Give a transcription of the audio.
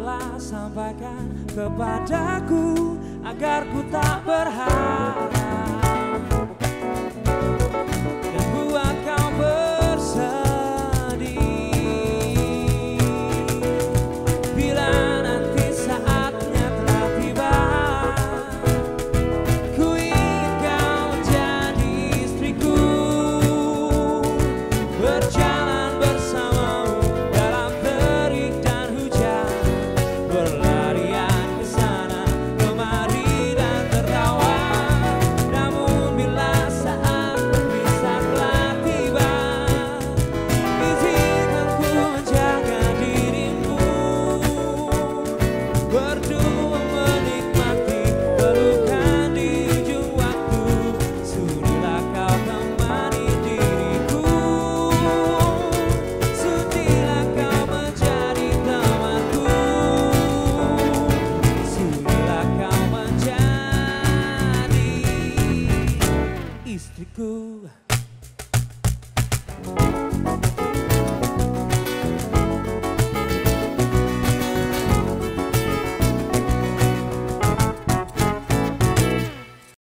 telah sampaikan kepadaku agar ku tak berharap dan buat kau bersedih. Bila nanti saatnya telah tiba, ku ingin kau jadi istriku, berjalan bersamamu dalam terik dan hujan, berlarian ke sana kemari dan tertawa. Namun bila saat berpisah telah tiba, izinkan ku menjaga dirimu, berdua menikmati pelukan di ujung waktu. Sudilah kau temani diriku, sudilah kau menjadi temanku, sudilah kau menjadi istriku.